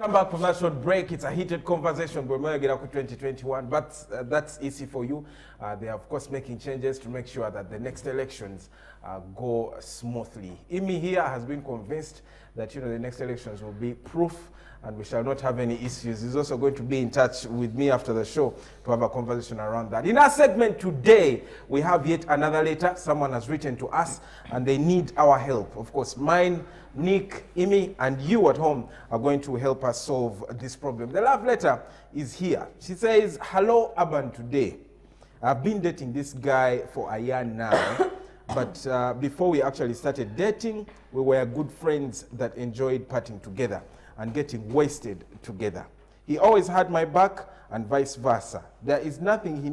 Come back from that short break. It's a heated conversation. We're going to get up to 2021, but that's easy for you. They are, of course, making changes to make sure that the next elections go smoothly. Imi here has been convinced that the next elections will be proof and we shall not have any issues. He's also going to be in touch with me after the show to have a conversation around that. In our segment today, we have yet another letter. Someone has written to us and they need our help. Of course, mine, Nick, Imi, and you at home are going to help us solve this problem. The love letter is here. She says, "Hello, Urban Today. I've been dating this guy for a year now, but before we actually started dating, we were good friends that enjoyed partying together and getting wasted together. He always had my back and vice versa. There is nothing he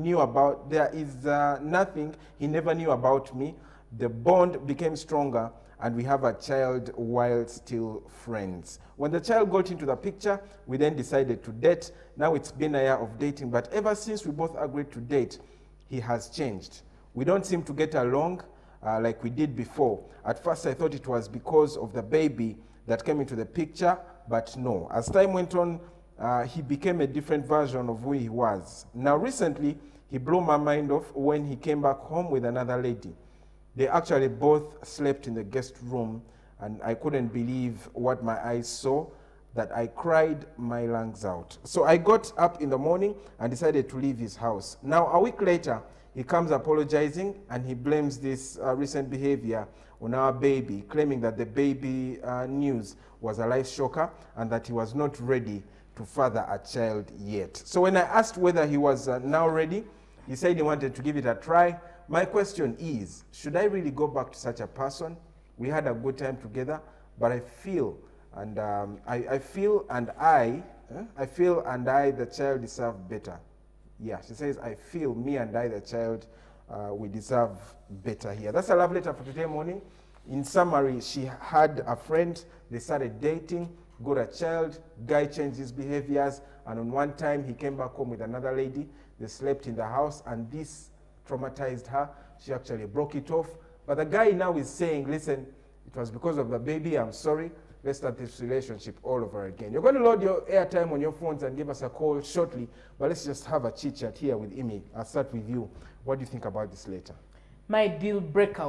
never knew about me. The bond became stronger and we have a child while still friends. When the child got into the picture, we then decided to date. Now it's been a year of dating, but ever since we both agreed to date, he has changed. We don't seem to get along like we did before. At first I thought it was because of the baby that came into the picture, but no. As time went on, he became a different version of who he was. Now recently, he blew my mind off when he came back home with another lady. They actually both slept in the guest room, and I couldn't believe what my eyes saw, that I cried my lungs out. So I got up in the morning and decided to leave his house. Now a week later, he comes apologizing and he blames this recent behavior on our baby, claiming that the baby news was a life shocker and that he was not ready to father a child yet. So when I asked whether he was now ready, he said he wanted to give it a try. My question is, should I really go back to such a person? We had a good time together, but I feel and the child deserve better. Yeah, she says, I feel me and I, the child, we deserve better here. That's a love letter for today morning. In summary, she had a friend, they started dating, got a child, guy changed his behaviors, and on one time he came back home with another lady. They slept in the house, and this traumatized her. She actually broke it off. But the guy now is saying, listen, it was because of the baby, I'm sorry. Let's start this relationship all over again. You're going to load your airtime on your phones and give us a call shortly, but let's just have a chit-chat here with Imi. I'll start with you. What do you think about this later? My deal breaker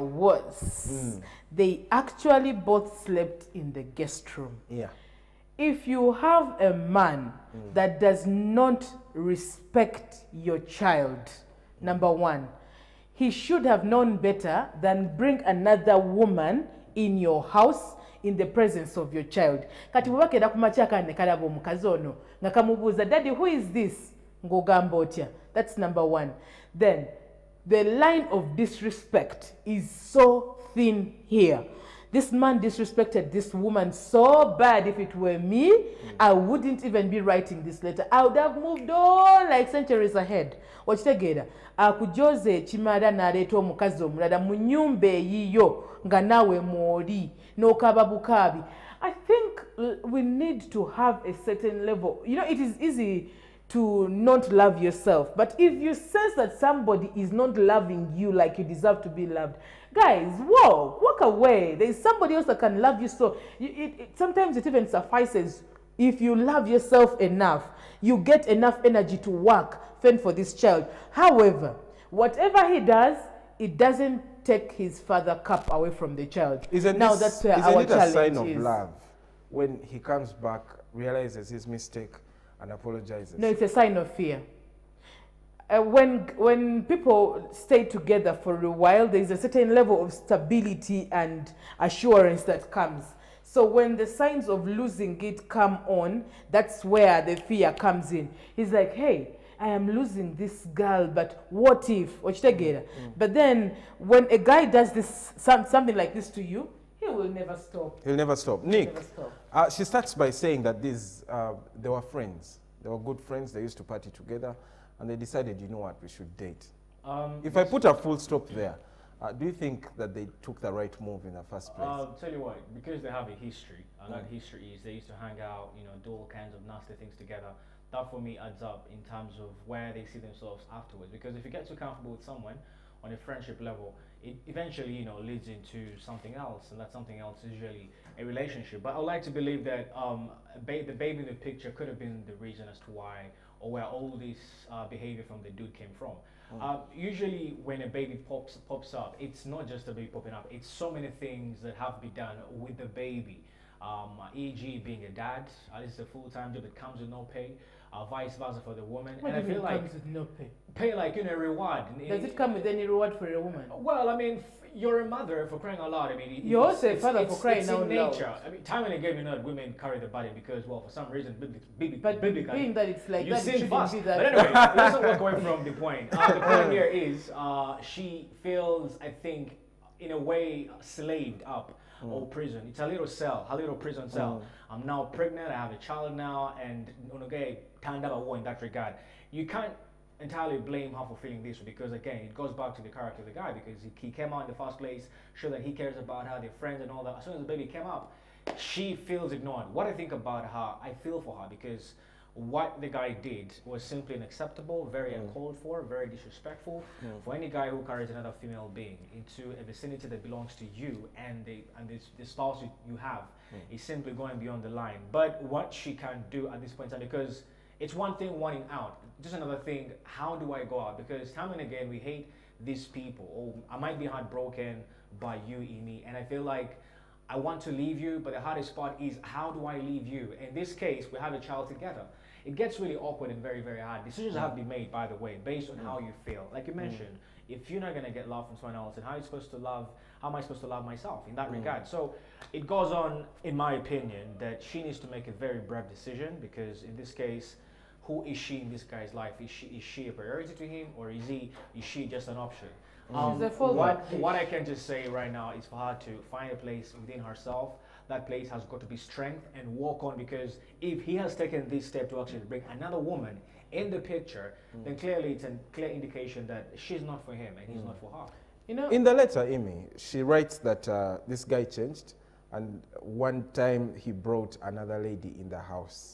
was they actually both slept in the guest room. Yeah. If you have a man that does not respect your child, number one, he should have known better than bring another woman in your house in the presence of your child. Kati bwakeda kumachaka ne kalabo omukazi ono nga kamubuuza, daddy, who is this? Ngogamba otya. That's number one. Then the line of disrespect is so thin here. This man disrespected this woman so bad. If it were me, I wouldn't even be writing this letter. I would have moved on like centuries ahead. Wachitegera akujoze chimada naleeta omukazi omulala mu nnyumba eyiyo nga nawe mwoli n'okababukabi. I think we need to have a certain level. It is easy to not love yourself, but if you sense that somebody is not loving you like you deserve to be loved, guys, walk away. There is somebody else that can love you. So sometimes it even suffices if you love yourself enough, you get enough energy to work, fend for this child. However, whatever he does, it doesn't take his father cup away from the child. That's where our challenge is. Isn't it a sign of love when he comes back, realizes his mistake, and apologizes? No, it's a sign of fear. When people stay together for a while, there is a certain level of stability and assurance that comes. So when the signs of losing it come on, that's where the fear comes in. He's like, hey, I am losing this girl, but what if? But then when a guy does this, something like this to you, he will never stop. He'll never stop. Nick, she starts by saying that they were friends. They were good friends. They used to party together. And they decided, you know what, we should date. If I put a full stop there, do you think that they took the right move in the first place? Tell you what, because they have a history, and that history is they used to hang out, do all kinds of nasty things together. That for me adds up in terms of where they see themselves afterwards. Because if you get too comfortable with someone, on a friendship level, it eventually, you know, leads into something else, and that something else is usually a relationship. But I would like to believe that the baby in the picture could have been the reason as to why or where all this behavior from the dude came from. Usually, when a baby pops up, it's not just a baby popping up. It's so many things that have to be done with the baby. E.g., being a dad, this is a full-time job that comes with no pay. Vice versa for the woman. What and do I you feel mean like comes with no pay? pay, like, you know, reward. Does it come with any reward for a woman? Well, I mean, you're a mother, for crying out loud. I mean, You're also a father for crying it's out in loud. nature. I mean, time and again, you know, that women carry the body because, well, for some reason, But biblically, being that it's like you that, it sin shouldn't fast. be that. But anyway, let's not walk away from the point. The point here is she feels, I think, in a way, slaved up. Or prison. It's a little cell, a little prison cell. I'm now pregnant, I have a child now, and turned out a war in that regard. You can't entirely blame her for feeling this, because again, it goes back to the character of the guy, because he came out in the first place, sure that he cares about her, their friends and all that. As soon as the baby came up, she feels ignored. What I think about her, I feel for her, because what the guy did was simply unacceptable, very uncalled for, very disrespectful. For any guy who carries another female being into a vicinity that belongs to you and the spouse you have is simply going beyond the line. But what she can do at this point in time, because it's one thing wanting out, just another thing, how do I go out? Because time and again we hate these people. Or I might be heartbroken by you, Amy, and I feel like I want to leave you, but the hardest part is, how do I leave you? In this case, we have a child together. It gets really awkward and very, very hard. Decisions have to be made, by the way, based on how you feel. Like you mentioned, if you're not going to get love from someone else, then how am I supposed to love myself in that regard? So it goes on, in my opinion, that she needs to make a very brave decision, because in this case, who is she in this guy's life? Is she a priority to him, or is she just an option? What I can just say right now is for her to find a place within herself. That place has got to be strength and walk on, because if he has taken this step to actually bring another woman in the picture, then clearly it's a clear indication that she's not for him and he's not for her. You know, in the letter, Amy, she writes that this guy changed, and one time he brought another lady in the house.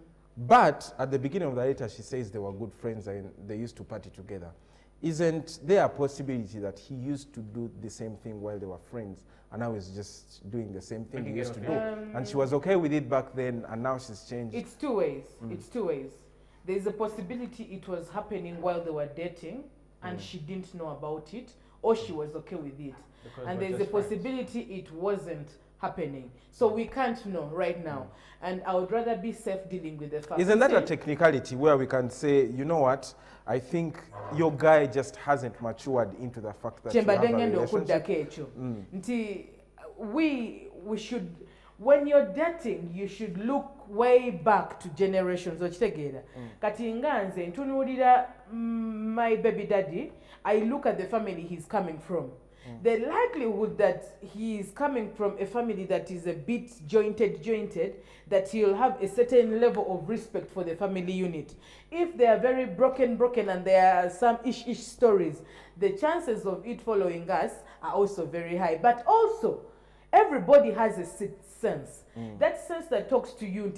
But at the beginning of the letter, she says they were good friends and they used to party together. Isn't there a possibility that he used to do the same thing while they were friends, and now he's just doing the same thing he used to do? And she was okay with it back then, and now she's changed. It's two ways. It's two ways. There's a possibility it was happening while they were dating, and she didn't know about it, or she was okay with it. And there's a possibility it wasn't happening. So we can't know right now. And I would rather be safe dealing with the fact. Isn't that a technicality where we can say, you know what, I think your guy just hasn't matured into the fact that you have a relationship? We should, when you're dating, you should look way back to generations. Kati nganze ntunulira my baby daddy, I look at the family he's coming from. The likelihood that he is coming from a family that is a bit jointed, that he'll have a certain level of respect for the family unit. If they are very broken and there are some ish stories, the chances of it following us are also very high. But also, everybody has a sixth sense. That sense that talks to you,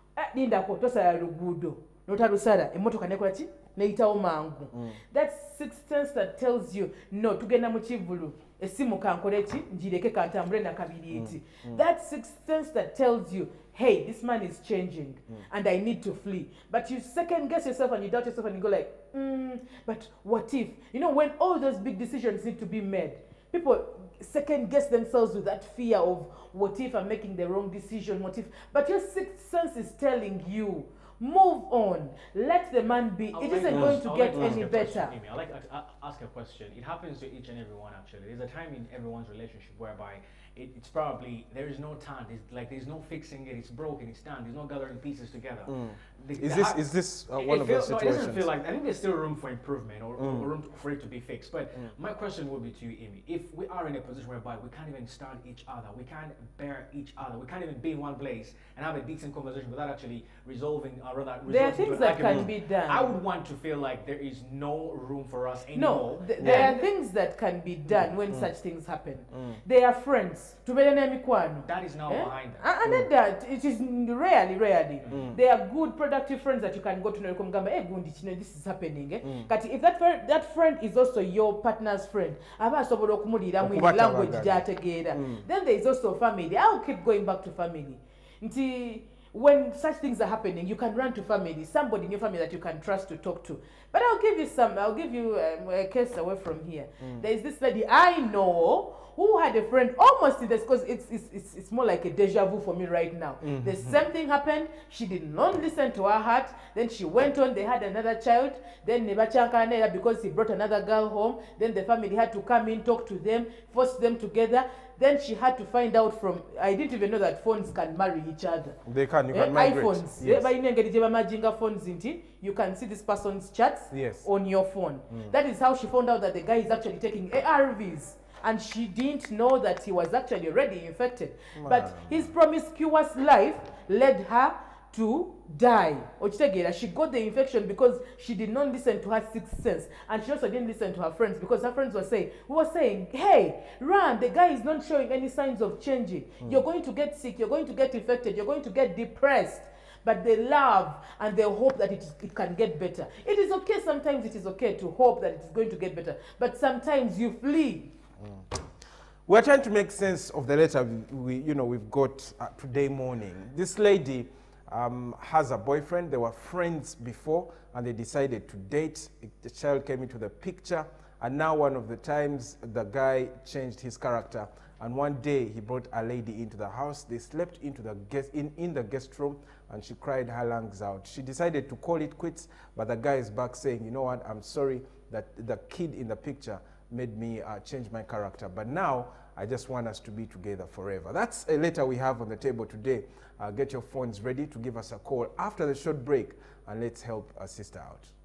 that sixth sense that tells you, no, tugenda mu kivulu, esimu kankoleki, njireke kantambule na kabiri eti. That sixth sense that tells you, hey, this man is changing and I need to flee. But you second guess yourself and you doubt yourself and you go like, but what if? You know, when all those big decisions need to be made, people second guess themselves with that fear of, what if I'm making the wrong decision, what if? But your sixth sense is telling you, move on. Let the man be. It isn't going to get any better. I like to ask a question. It happens to each and every one, actually. There's a time in everyone's relationship whereby it's probably, there is no time. There's no fixing it. It's broken. It's done. There's no gathering pieces together. Is this one of those situations? No, it doesn't feel like. I think there's still room for improvement or room for it to be fixed. But my question would be to you, Amy. If we are in a position whereby we can't even stand each other, we can't bear each other, we can't even be in one place and have a decent conversation without actually resolving, or rather, there are things that can be done. I would want to feel like there is no room for us anymore. know. There are things that can be done when such things happen. They are friends. That is now behind them. And then that, it is rarely. They are good, productive friends that you can go to know. Hey, Gundi, you know, this is happening. But if that friend is also your partner's friend, language, then there is also family. I'll keep going back to family. When such things are happening, you can run to family, somebody in your family that you can trust to talk to. But I'll give you a case away from here. There is this lady I know who had a friend almost in this, because it's more like a deja vu for me right now. The same thing happened. She did not listen to her heart. Then she went on, they had another child. Then because he brought another girl home, then the family had to come in, talk to them, force them together. Then she had to find out from, I didn't even know that phones can marry each other. They can, you can migrate. iPhones. Yes. You can see this person's chats on your phone. That is how she found out that the guy is actually taking ARVs. And she didn't know that he was actually already infected. But his promiscuous life led her to die. She got the infection because she did not listen to her sixth sense. And she also didn't listen to her friends, because her friends were saying, hey, run, the guy is not showing any signs of changing. You're going to get sick, you're going to get infected, you're going to get depressed. But they love and they hope that it can get better. It is okay, sometimes it is okay to hope that it's going to get better. But sometimes you flee. We're trying to make sense of the letter we've got today morning. This lady has a boyfriend. They were friends before and they decided to date. The child came into the picture, and now one of the times the guy changed his character, and one day he brought a lady into the house. They slept into the in the guest room, and she cried her lungs out. She decided to call it quits, but the guy is back saying, you know what, I'm sorry that the kid in the picture made me change my character, but now I just want us to be together forever. That's a letter we have on the table today. Get your phones ready to give us a call after the short break, and let's help our sister out.